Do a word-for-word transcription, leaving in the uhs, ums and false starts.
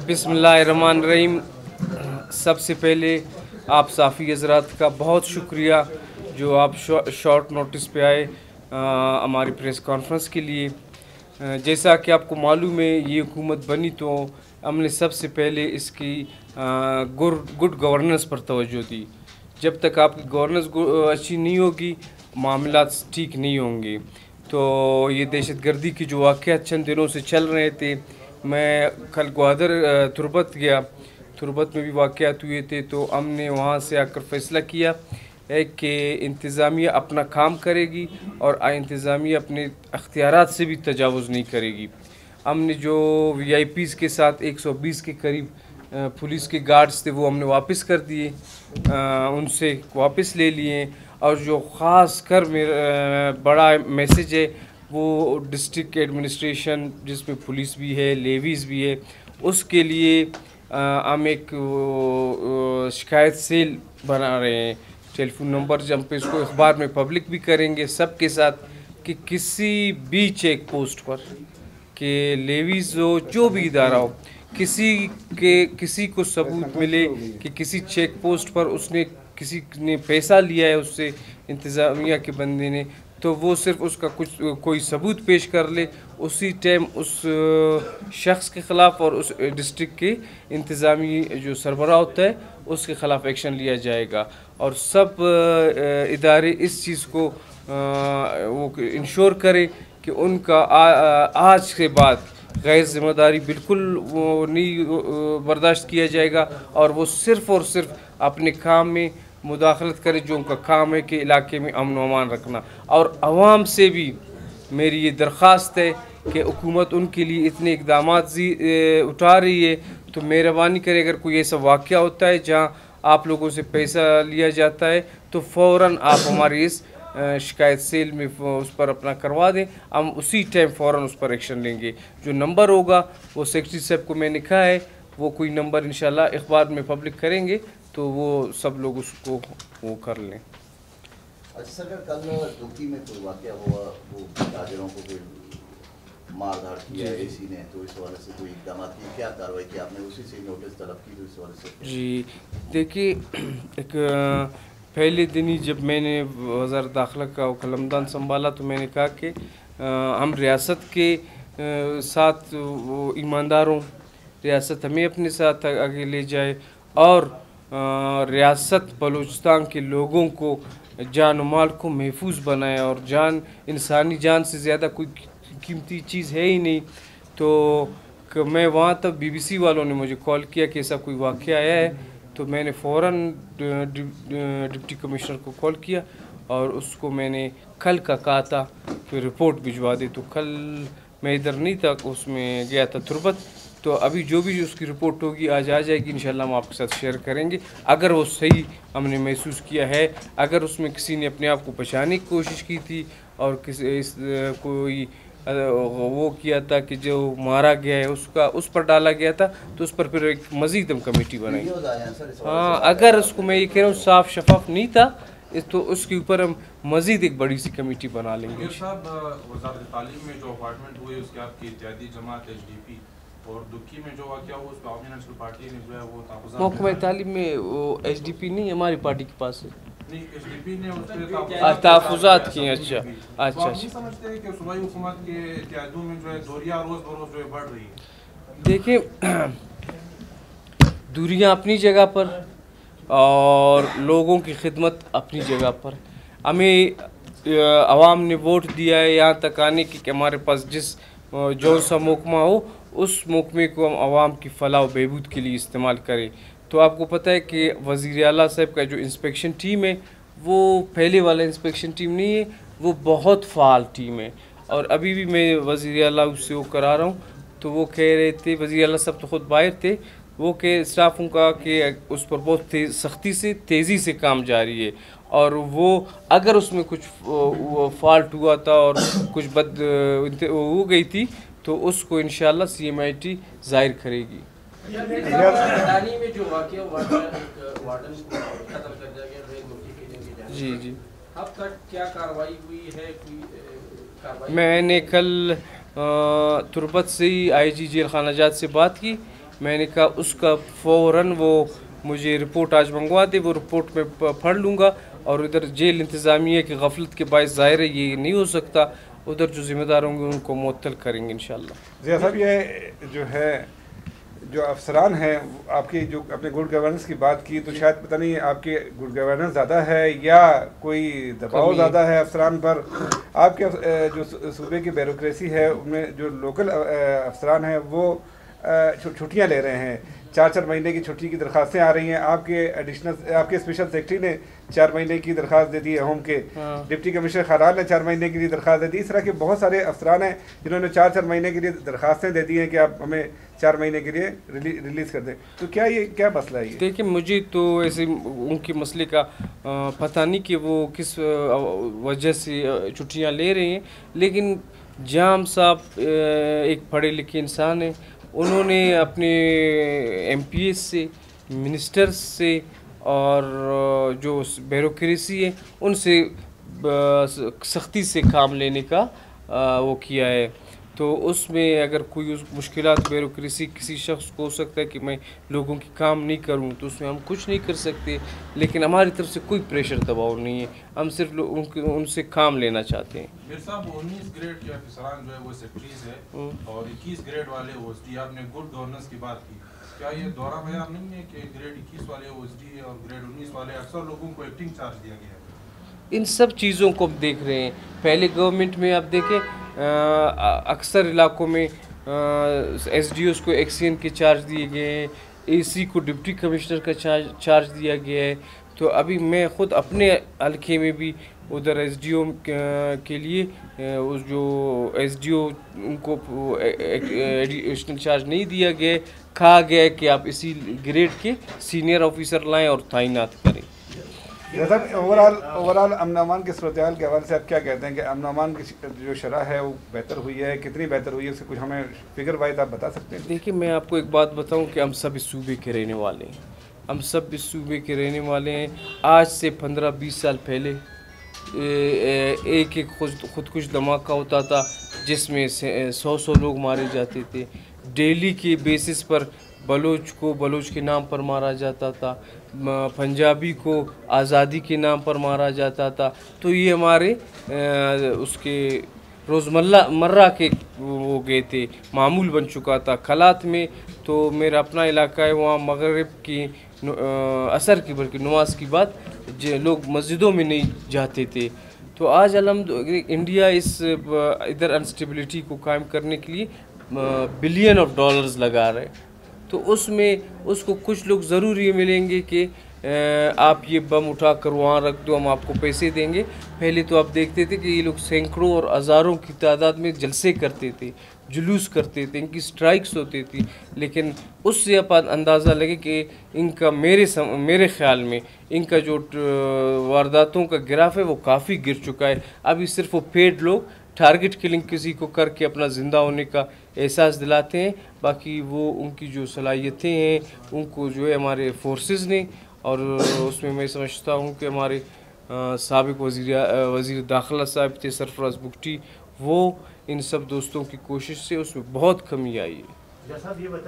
बिस्मिल्लाहिर्रहमानिर्रहीम। सबसे पहले आप साफ़ी हज़रात का बहुत शुक्रिया जो आप शॉर्ट नोटिस पे आए हमारी प्रेस कॉन्फ्रेंस के लिए। आ, जैसा कि आपको मालूम है ये हुकूमत बनी तो हमने सबसे पहले इसकी गुड गवर्नेंस पर तवज्जो दी। जब तक आपकी गवर्नेंस अच्छी नहीं होगी मामलात ठीक नहीं होंगे। तो ये दहशत गर्दी की जो वाक़यात चंद दिनों से चल रहे थे, मैं कल ग्वादर तुरबत गया, तुरबत में भी वाक़यात हुए थे, तो हमने वहाँ से आकर फ़ैसला किया है कि इंतज़ामिया अपना काम करेगी और इंतज़ामिया अपने अख्तियारात से भी तजावुज़ नहीं करेगी। हमने जो वी आई पीज़ के साथ एक सौ बीस के करीब पुलिस के गार्ड्स थे वो हमने वापस कर दिए, उनसे वापस ले लिए। और जो ख़ास कर मेरा बड़ा मैसेज है वो डिस्ट्रिक्ट एडमिनिस्ट्रेशन जिसमें पुलिस भी है, लेवीज़ भी है, उसके लिए हम एक शिकायत सेल बना रहे हैं। टेलीफोन नंबर जब पे इसको अखबार में पब्लिक भी करेंगे सबके साथ कि किसी भी चेक पोस्ट पर कि लेवीज़ हो, जो भी इदारा हो, किसी के किसी को सबूत मिले कि किसी चेक पोस्ट पर उसने किसी ने पैसा लिया है उससे इंतज़ामिया के बंदे ने, तो वो सिर्फ उसका कुछ कोई सबूत पेश कर ले, उसी टाइम उस शख्स के ख़िलाफ़ और उस डिस्ट्रिक्ट के इंतज़ामी जो सरबराह होता है उसके ख़िलाफ़ एक्शन लिया जाएगा। और सब इदारे इस चीज़ को वो इंश्योर करें कि उनका आ, आज के बाद गैर ज़िम्मेदारी बिल्कुल वो नहीं बर्दाश्त किया जाएगा और वो सिर्फ़ और सिर्फ अपने काम में मुदाखलत करे जो उनका काम है कि इलाके में अमन व अमान रखना। और आवाम से भी मेरी ये दरख्वास्त है कि हुकूमत उनके लिए इतने इक़दाम उठा रही है, तो मेहरबानी करे अगर कोई ऐसा वाक़या होता है जहाँ आप लोगों से पैसा लिया जाता है तो फ़ौरन आप हमारी इस शिकायत सेल में उस पर अपना करवा दें, हम उसी टाइम फ़ौरन उस पर एक्शन लेंगे। जो नंबर होगा वो सेक्रेटरी साहब को मैंने कहा है, वो कोई नंबर इंशाल्लाह अखबार में पब्लिक करेंगे तो वो सब लोग उसको वो कर लें। अच्छा सर, कल दुखी में कोई वाक़या हुआ, वो ताजरों को कोई मार धाड़ किया एसी ने, तो इस वाले से कोई इक़दाम किए, क्या कार्रवाई की आपने? उसी से नोटिस तलब की तो इस वाले से? जी देखिए, एक पहले दिन ही जब मैंने वज़ारत दाखिला का कलमदान संभाला तो मैंने कहा कि हम रियासत के साथ वो ईमानदारों, रियासत हमें अपने साथ आगे ले जाए और रियासत बलूचिस्तान के लोगों को जान माल को महफूज बनाए। और जान, इंसानी जान से ज़्यादा कोई कीमती चीज़ है ही नहीं। तो मैं वहाँ तब बी बी सी वालों ने मुझे कॉल किया कि ऐसा कोई वाक़या आया है, तो मैंने फ़ौरन डिप्टी कमिश्नर को कॉल किया और उसको मैंने कल का कहा था कि रिपोर्ट भिजवा दे। तो कल मैं इधर नहीं था, उसमें गया था तुरबत, तो अभी जो भी उसकी रिपोर्ट होगी आज आ जाएगी, इंशाल्लाह हम आपके साथ शेयर करेंगे। अगर वो सही हमने महसूस किया है, अगर उसमें किसी ने अपने आप को बचाने की कोशिश की थी और किसी इस कोई वो किया था कि जो मारा गया है उसका उस पर डाला गया था, तो उस पर फिर एक मज़ीद हम कमेटी बनाई। हाँ, अगर उसको मैं ये कह रहा हूँ साफ शफाफ नहीं था तो उसके ऊपर हम मज़ीद एक बड़ी सी कमेटी बना लेंगे। साहब, वज़ारत तालीम में जो अपॉइंटमेंट हुए उसके आपकी इत्तेहादी जमात एच डी पी और दुखी में जो वाक़या हुआ उस पर आवामी नेशनल पार्टी ने जो है वो ताक़ुज़ात महकमा तालीम में वो एच डी पी नहीं हमारी पार्टी के पास है, नहीं एच डी पी ने उस पर तहफ़्फ़ुज़ात किए। अच्छा अच्छा अच्छा, समझते हैं कि सूबाई हुकूमत के इत्तेहादों में जो है दूरियां रोज़ बरोज़ जो है बढ़ रही है। देखिए, दूरियां अपनी जगह पर और लोगों की खिदमत अपनी जगह पर। हमें आवाम ने वोट दिया है यहाँ तक आने की कि हमारे पास जिस जो सा महकमा हो उस महकमे को हम आवाम की फलाह व बहबूद के लिए इस्तेमाल करें। तो आपको पता है कि वज़ीर आला साहब का जो इंस्पेक्शन टीम है वो पहले वाला इंस्पेक्शन टीम नहीं है, वो बहुत फ़ाल टीम है। और अभी भी मैं वज़ीर आला से वो करा रहा हूँ, तो वो कह रहे थे, वज़ीर आला साहब तो ख़ुद बाहर थे, वो के स्टाफों का कि उस पर बहुत तेज सख्ती से तेज़ी से काम जारी है। और वो अगर उसमें कुछ फॉल्ट हुआ था और कुछ बद हो गई थी तो उसको इंशाल्लाह सी एम आई टी ज़ाहिर करेगी। जी जी, अब तक क्या कार्रवाई हुई है? कोई मैंने कल तुरबत से ही आई जी जेल खानाजात से बात की میں نے کہا اس کا فوراً وہ مجھے رپورٹ آج منگوا دے, وہ رپورٹ میں پڑھ لوں گا, اور ادھر جیل انتظامیہ کی غفلت کے باعث ظاہر ہے یہ نہیں ہو سکتا, ادھر جو ذمہ دار ہوں گے ان کو معطل کریں گے انشاءاللہ. ضیاء صاحب, یہ جو ہے جو افسران ہیں آپ کی جو اپنے گڈ گورننس کی بات کی, تو شاید پتہ نہیں آپ کی گڈ گورننس زیادہ ہے یا کوئی دباؤ زیادہ ہے افسران پر. آپ کے جو صوبے کی بیوروکریسی ہے ان میں جو لوکل افسران ہیں وہ چھٹیاں لے رہے ہیں, چار چار مہینے کی چھٹی کی درخواستیں آ رہی ہیں. آپ کے ایڈیشنل آپ کے اسپیشل سیکرٹری نے چار مہینے کی درخواست دے دی ہے ہوم کے, ڈپٹی کمشنر خاران نے چار مہینے کے لیے درخواست دے دی. اس طرح کے بہت سارے افسران ہیں جنہوں نے چار چار مہینے کے لیے درخواستیں دے دی ہیں کہ آپ ہمیں چار مہینے کے لیے ریلیز کر دیں. تو کیا یہ کیا مسئلہ ہے؟ یہ دیکھیں مجھے تو ایسے ان کے مسئلے کا پتہ نہیں کہ وہ کس وجہ سے چھٹیاں لے رہے ہیں, لیکن جام صاحب ایک پڑھے لکھے انسان ہیں, انہوں نے اپنے ایم پی ایس سے, منسٹرز سے اور جو بیوروکریسی ہے ان سے سختی سے کام لینے کا وہ کیا ہے. تو اس میں اگر کوئی اس مشکلات بیوروکریسی کسی شخص کو ہو سکتا ہے کہ میں لوگوں کی کام نہیں کروں, تو اس میں ہم کچھ نہیں کر سکتے, لیکن ہماری طرف سے کوئی پریشر دباؤ نہیں ہے, ہم صرف ان ان سے کام لینا چاہتے ہیں. میر صاحب, انیس گریڈ کے افسران جو ہے وہ سیکٹریز ہے اور اکیس گریڈ والے او ایس ڈی. آپ نے گڈ گورننس کی بات کی, کیا یہ دورہ معیار نہیں ہے کہ گریڈ اکیس والے او ایس ڈی اور گریڈ انیس والے اکثر لوگوں کو ایکٹنگ چارج دیا گیا ہے؟ ان سب چیزوں کو دیکھ رہے ہیں. پہلے گورنمنٹ میں آپ دیکھیں اکثر علاقوں میں ایس ڈی اوز کو ایکسین کے چارج دیے گئے ہیں, اے سی کو ڈپٹی کمشنر کا چارج چارج دیا گیا ہے. تو ابھی میں خود اپنے حلقے میں بھی ادھر ایس ڈی او کے لیے جو ایس ڈی او ان کو ایڈیشنل چارج نہیں دیا گیا, کہا گیا ہے کہ آپ اسی گریڈ کے سینئر آفیسر لائیں اور تعینات کریں. صاحب, اوور آل اوور آل امن امان کے صورتحال کے حوالے سے آپ کیا کہتے ہیں کہ امن امان کی جو شرح ہے وہ بہتر ہوئی ہے, کتنی بہتر ہوئی ہے, اس سے کچھ ہمیں فگر وائز آپ بتا سکتے ہیں؟ دیکھیں میں آپ کو ایک بات بتاؤں کہ ہم سب اس صوبے کے رہنے والے ہیں, ہم سب اس صوبے کے رہنے والے ہیں. آج سے پندرہ بیس سال پہلے ایک ایک خودکش دھماکہ ہوتا تھا جس میں سو سو لوگ مارے جاتے تھے. ڈیلی کے بیسس پر بلوچ کو بلوچ کے نام پر مارا جاتا تھا, پنجابی کو آزادی کے نام پر مارا جاتا تھا. تو یہ ہمارے اس کے روزمرہ مرہ کے وہ گئے تھے, معمول بن چکا تھا. کھلات میں تو میرا اپنا علاقہ ہے, وہاں مغرب کی عصر کی بلکہ نماز کی بعد لوگ مسجدوں میں نہیں جاتے تھے. تو آج الحمد انڈیا اس ادھر انسٹیبلٹی کو قائم کرنے کے لیے بلین آف ڈالرز لگا رہے. تو اس میں اس کو کچھ لوگ ضرور یہ ملیں گے کہ آپ یہ بم اٹھا کر وہاں رکھ دو, ہم آپ کو پیسے دیں گے. پہلے تو آپ دیکھتے تھے کہ یہ لوگ سینکڑوں اور ہزاروں کی تعداد میں جلسے کرتے تھے, جلوس کرتے تھے, ان کی سٹرائکس ہوتی تھی. لیکن اس سے آپ اندازہ لگے کہ ان کا میرے میرے خیال میں ان کا جو وارداتوں کا گراف ہے وہ کافی گر چکا ہے. ابھی صرف وہ پیڈ لوگ ٹارگٹ کلنگ کسی کو کر کے اپنا زندہ ہونے کا احساس دلاتے ہیں, باقی وہ ان کی جو صلاحیتیں ہیں ان کو جو ہے ہمارے فورسز نے, اور اس میں میں سمجھتا ہوں کہ ہمارے سابق وزیر وزیر داخلہ صاحب تھے سرفراز بگٹی, وہ ان سب دوستوں کی کوشش سے اس میں بہت کمی آئی ہے.